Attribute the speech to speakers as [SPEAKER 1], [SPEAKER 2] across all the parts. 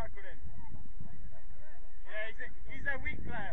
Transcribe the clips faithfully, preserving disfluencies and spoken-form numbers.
[SPEAKER 1] tackle in. Yeah, he's a, he's a weak player.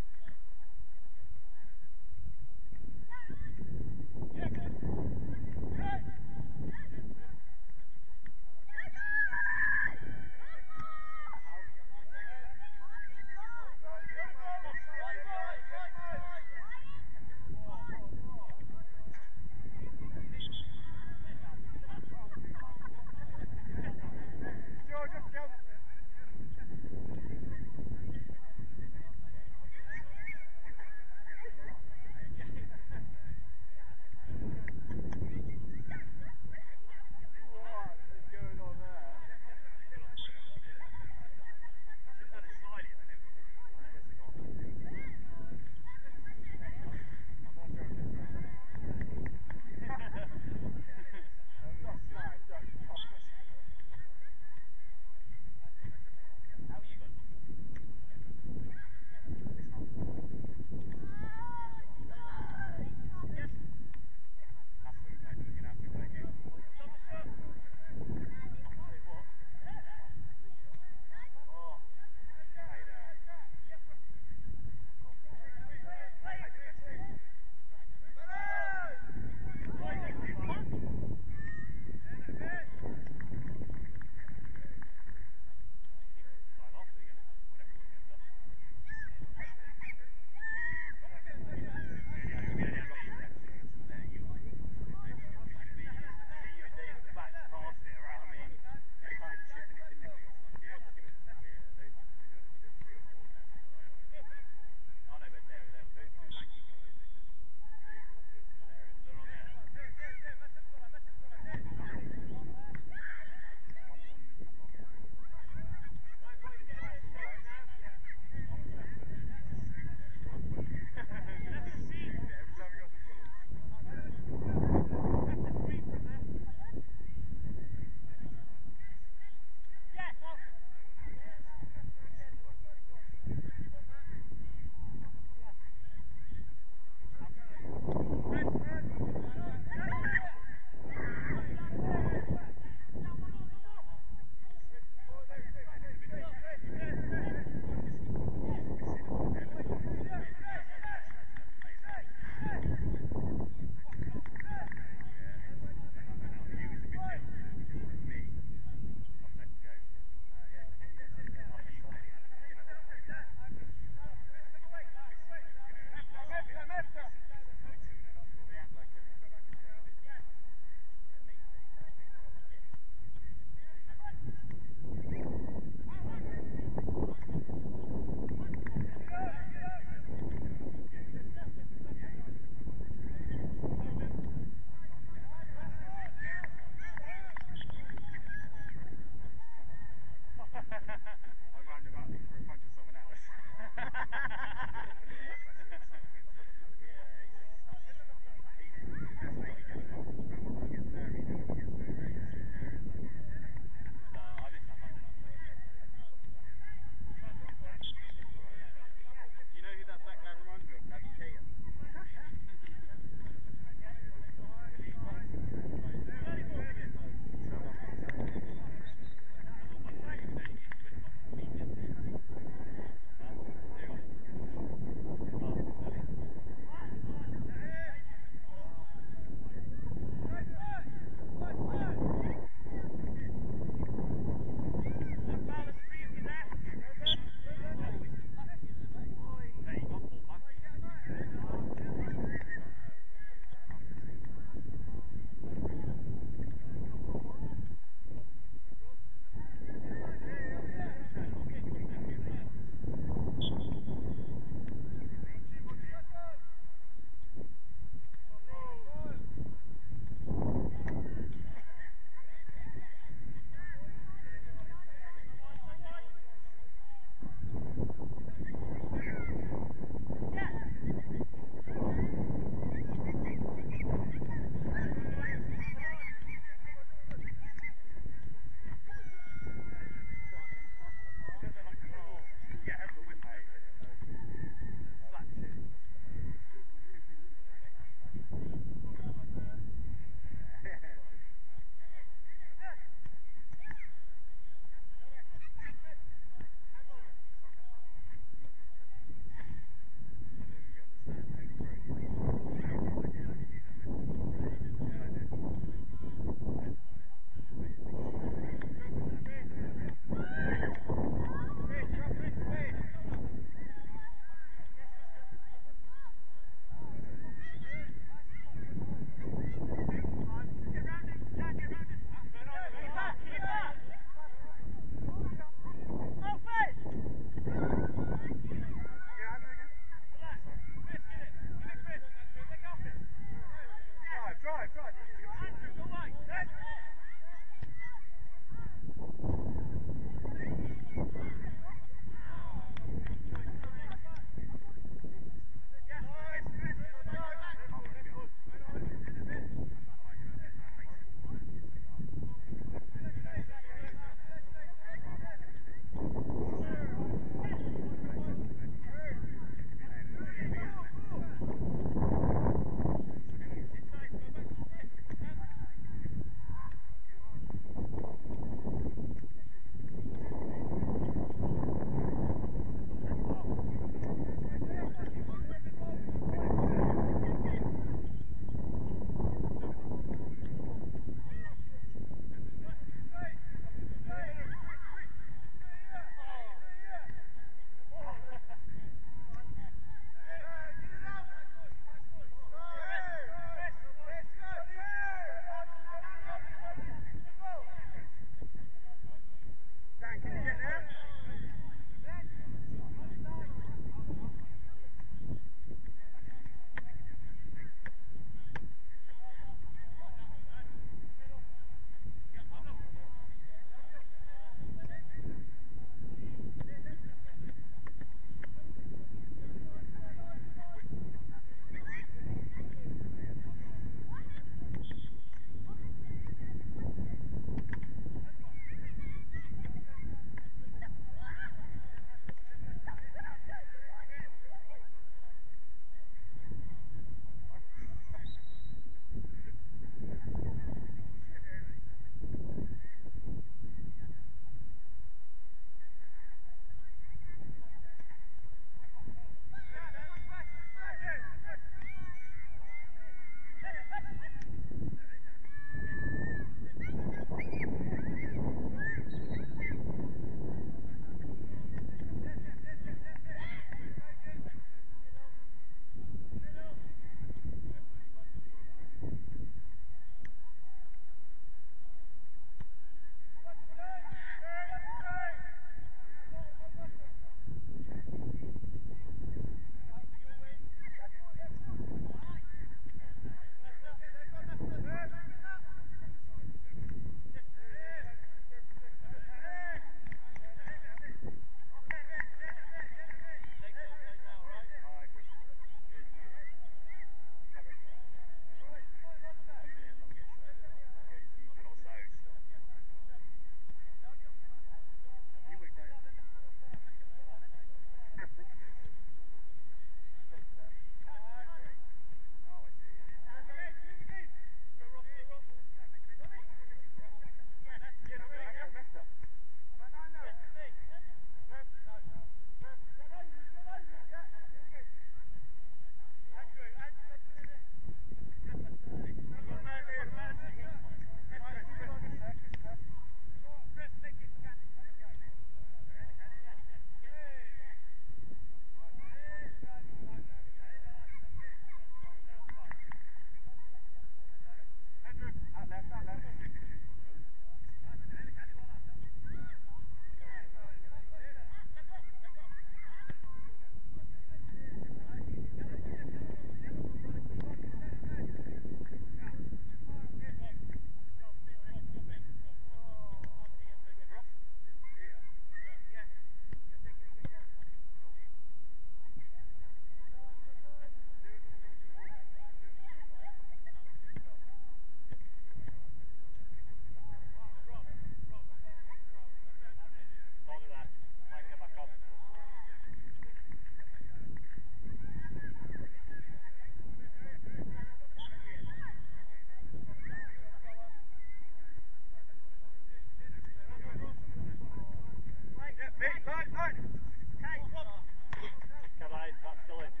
[SPEAKER 2] Cabaret, that's still in.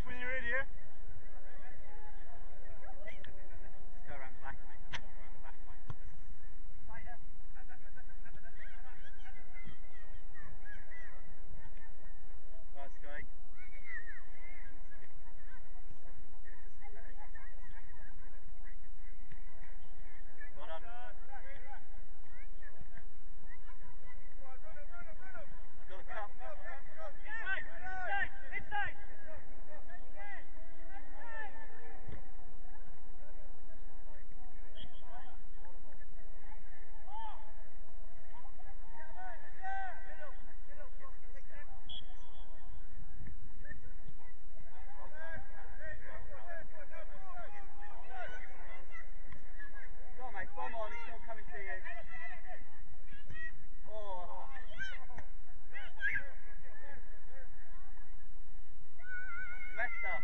[SPEAKER 1] off when you're ready, yeah?
[SPEAKER 2] Just go around the back, mate. Go around the back, mate. Right, Sky. Well done. Got the cup.
[SPEAKER 1] Inside! Inside! Inside!
[SPEAKER 2] Go on, mate. Bomb on. He's not coming to you. Oh. Meta.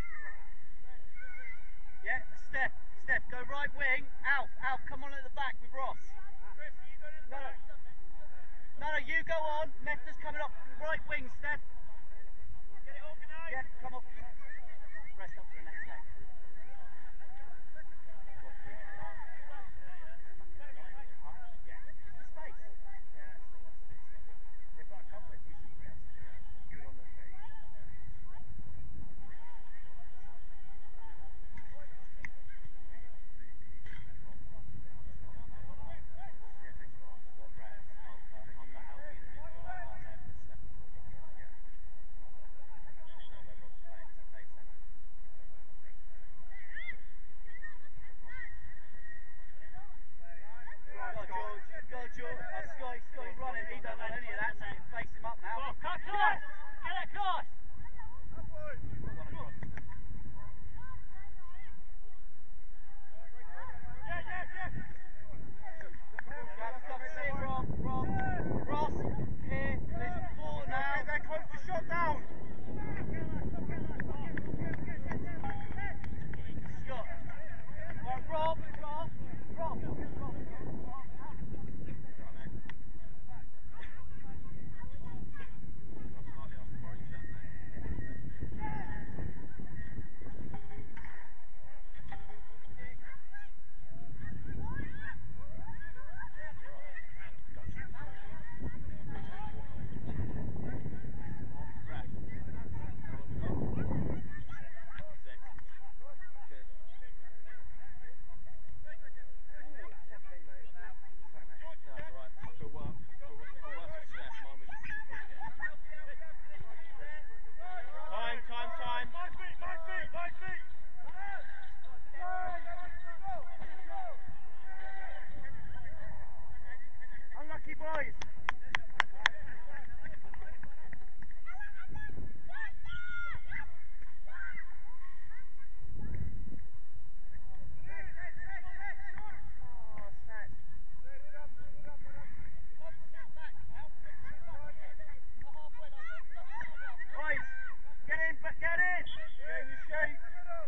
[SPEAKER 2] Yeah, Steph. Steph, go right wing. Alf. Alf, come on at the back with Ross. No, no. No, no, you go on. Meta's coming up. Right wing, Steph.
[SPEAKER 1] Get it organised!
[SPEAKER 2] Yeah, come on. Rest up for the next leg. Got three. Yeah. Space.
[SPEAKER 1] They've got a couple of decent players. Good on their feet.
[SPEAKER 2] Got Raz, Alpha, Alpha, Alfie in the middle, like that there with Steph and Jordan. Yeah. Know where Rob's playing, so play centre. Go George, go George. Oh, Sky, Sky running, he don't want any of that, so you can face him up now.
[SPEAKER 1] Go, cut, cross! Get it across!
[SPEAKER 2] Put one across.
[SPEAKER 1] Yeah, yeah, yeah!
[SPEAKER 2] That's up, see it, Rob, Rob. Ross, here, there's four now.
[SPEAKER 1] They're close to shot down!
[SPEAKER 2] Scott. Right, Rob, Rob, Rob, Rob.
[SPEAKER 1] Time, time, time! My feet, my feet, my feet! Unlucky boys! Boys, get in, but get in! Get in your shape!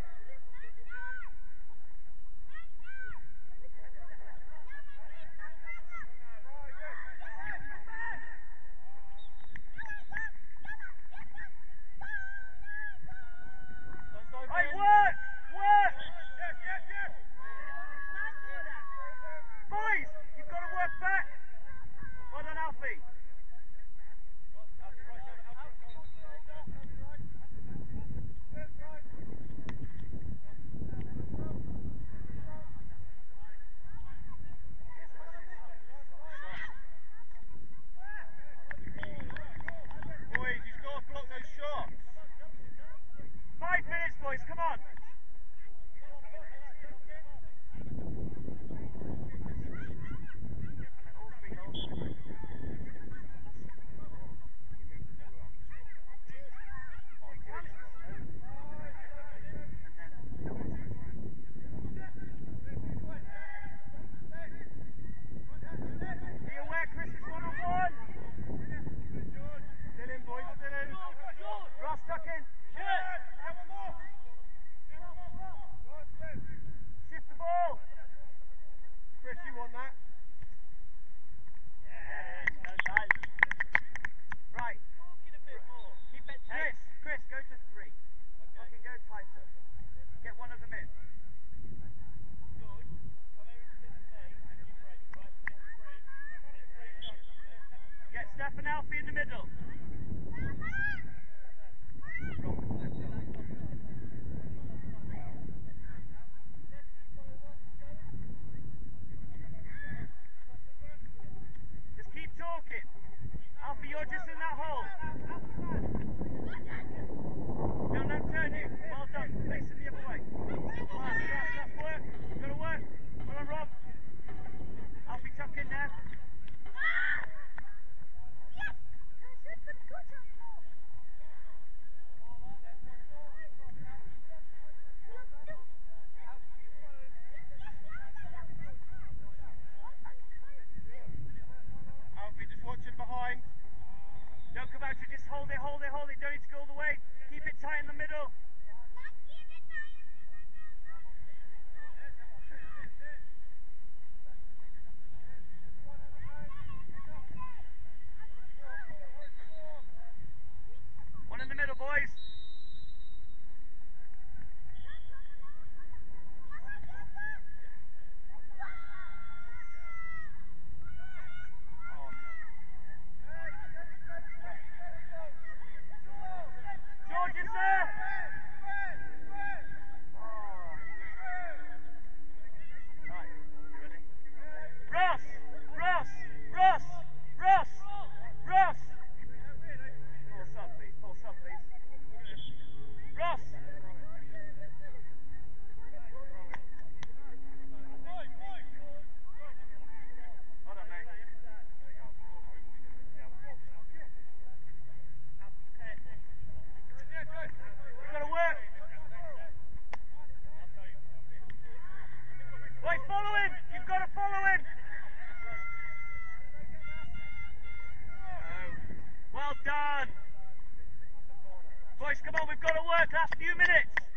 [SPEAKER 1] Hey, work! Work! Yes, yes, yes! Boys, you've got to work back! Well done, Alfie! Boys, you've got to block those shots! Five minutes, boys, come on! Be aware, Chris is one on one! Still in, boys, still in! Ross, tuck in! Shift the ball! Chris, you want that? Right. Chris, Chris, go to three. Fucking go to
[SPEAKER 2] tighter. Get one of them in. Get Steph and Alfie in the middle. Just keep talking. Alfie, you're just in that hole. Don't let him turn you. Well done. Facing the other way. Class, class, that's work. Gotta work. Well on, Rob. Alfie, tuck in there. Alfie, just watching behind. Don't come out to just hold it, hold it, hold it. Don't need to go all the way. Keep it tight in the middle. One in the middle, boys. George is there. Right, you ready? Ross, Ross, Ross, Ross, Ross. Full sub, please. Full sub, please. Ross. Hold on, mate. We've got to work. Wait, follow him. You've got to follow him. Oh. Well done. Boys, come on. We've got to work. Last few minutes.